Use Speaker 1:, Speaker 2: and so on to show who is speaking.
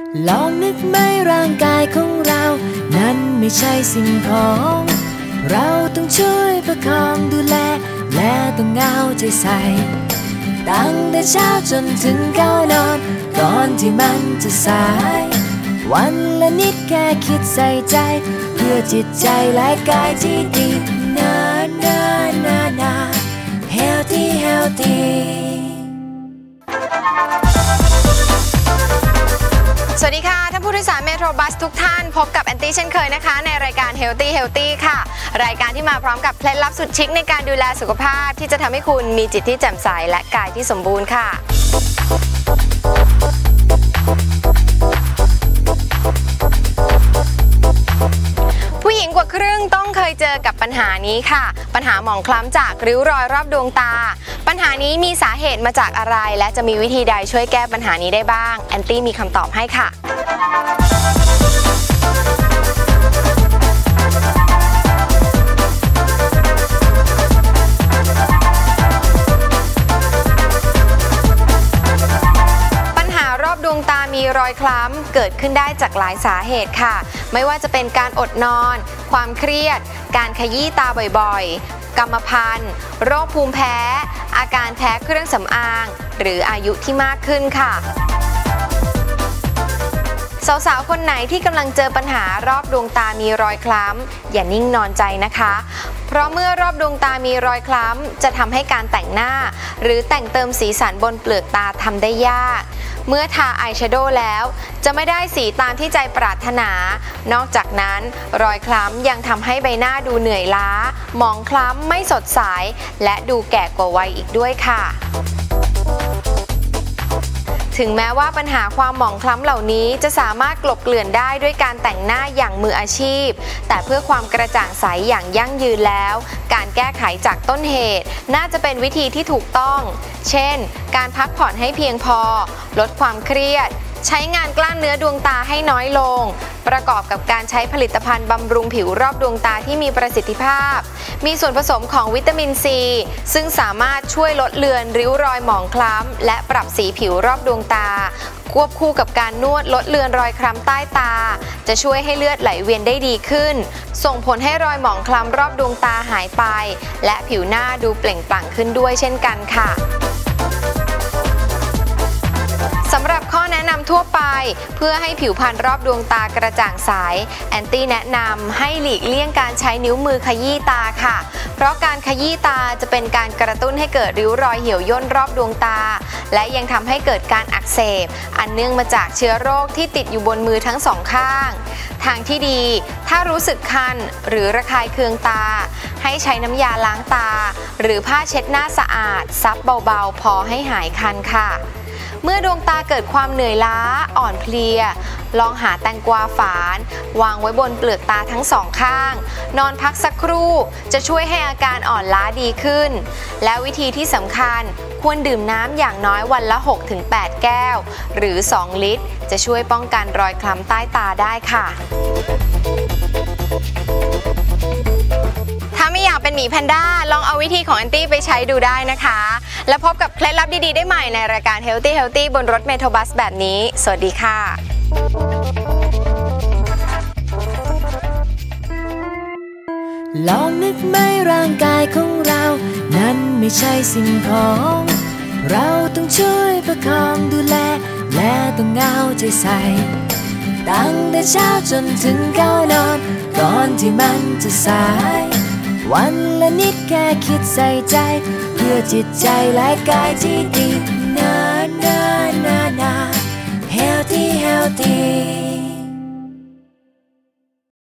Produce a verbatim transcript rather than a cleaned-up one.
Speaker 1: ลองนึกไหมร่างกายของเรานั้นไม่ใช่สิ่งของเราต้องช่วยประคองดูแลและต้องเอาใจใส่ตั้งแต่เช้าจนถึงเข้านอนก่อนที่มันจะสายวันละนิดแค่คิดใส่ใจเพื่อจิตใจและกายที่ดีนานานานา healthy healthy
Speaker 2: สวัสดีค่ะท่านผู้โดยสารเมโทรบัสทุกท่านพบกับแอนตี้เช่นเคยนะคะในรายการ Healthy Healthy ค่ะรายการที่มาพร้อมกับเคล็ดลับสุดชิคในการดูแลสุขภาพที่จะทำให้คุณมีจิตที่แจ่มใสและกายที่สมบูรณ์ค่ะผู้หญิงกว่าครึ่งต้องเคยเจอกับปัญหานี้ค่ะปัญหาหมองคล้ำจากริ้วรอยรอบดวงตาปัญหานี้มีสาเหตุมาจากอะไรและจะมีวิธีใดช่วยแก้ปัญหานี้ได้บ้างแอนตี้มีคำตอบให้ค่ะดวงตามีรอยคล้ำเกิดขึ้นได้จากหลายสาเหตุค่ะไม่ว่าจะเป็นการอดนอนความเครียดการขยี้ตาบ่อยๆกรรมพันธุ์โรคภูมิแพ้อาการแพ้เครื่องสำอางหรืออายุที่มากขึ้นค่ะสาวๆคนไหนที่กำลังเจอปัญหารอบดวงตามีรอยคล้ำอย่านิ่งนอนใจนะคะเพราะเมื่อรอบดวงตามีรอยคล้ำจะทำให้การแต่งหน้าหรือแต่งเติมสีสันบนเปลือกตาทำได้ยากเมื่อทาอายแชโดว์แล้วจะไม่ได้สีตามที่ใจปรารถนานอกจากนั้นรอยคล้ำยังทำให้ใบหน้าดูเหนื่อยล้าหมองคล้ำไม่สดใสและดูแก่กว่าวัยอีกด้วยค่ะถึงแม้ว่าปัญหาความหมองคล้ำเหล่านี้จะสามารถกลบเกลื่อนได้ด้วยการแต่งหน้าอย่างมืออาชีพแต่เพื่อความกระจ่างใสอย่างยั่งยืนแล้วการแก้ไขจากต้นเหตุน่าจะเป็นวิธีที่ถูกต้องเช่นการพักผ่อนให้เพียงพอลดความเครียดใช้งานกล้ามเนื้อดวงตาให้น้อยลงประกอบกับการใช้ผลิตภัณฑ์บำรุงผิวรอบดวงตาที่มีประสิทธิภาพมีส่วนผสมของวิตามินซีซึ่งสามารถช่วยลดเลือนริ้วรอยหมองคล้ำและปรับสีผิวรอบดวงตาควบคู่กับการนวดลดเลือนรอยคล้ำใต้ตาจะช่วยให้เลือดไหลเวียนได้ดีขึ้นส่งผลให้รอยหมองคล้ำรอบดวงตาหายไปและผิวหน้าดูเปล่งปลั่งขึ้นด้วยเช่นกันค่ะสำหรับข้อแนะนำทั่วไปเพื่อให้ผิวพรรณรอบดวงตากระจ่างใสแอนตี้แนะนำให้หลีกเลี่ยงการใช้นิ้วมือขยี้ตาค่ะเพราะการขยี้ตาจะเป็นการกระตุ้นให้เกิดริ้วรอยเหี่ยวย่นรอบดวงตาและยังทำให้เกิดการอักเสบอันเนื่องมาจากเชื้อโรคที่ติดอยู่บนมือทั้งสองข้างทางที่ดีถ้ารู้สึกคันหรือระคายเคืองตาให้ใช้น้ำยาล้างตาหรือผ้าเช็ดหน้าสะอาดซับเบาๆพอให้หายคันค่ะเมื่อดวงตาเกิดความเหนื่อยล้าอ่อนเพลียลองหาแตงกวาฝานวางไว้บนเปลือกตาทั้งสองข้างนอนพักสักครู่จะช่วยให้อาการอ่อนล้าดีขึ้นและวิธีที่สำคัญควรดื่มน้ำอย่างน้อยวันละ หกถึงแปด แก้วหรือสองลิตรจะช่วยป้องกันรอยคล้ำใต้ตาได้ค่ะถ้าไม่อยากเป็นหมีแพนด้าลองเอาวิธีของแอนตี้ไปใช้ดูได้นะคะแล้วพบกับเคล็ดลับดีๆได้ใหม่ในรายการ Healthy Healthy บนรถเมโทรบัสแบบนี้สวัสดีค่ะ
Speaker 1: ลองนึกไหมร่างกายของเรานั้นไม่ใช่สิ่งของเราต้องช่วยประคองดูแลและต้องเอาใจใส่ตั้งแต่เช้าจนถึงเข้านอนก่อนที่มันจะสายวันละนิดแค่คิดใส่ใจเพื่อจิตใจและกายที่ดีนานานา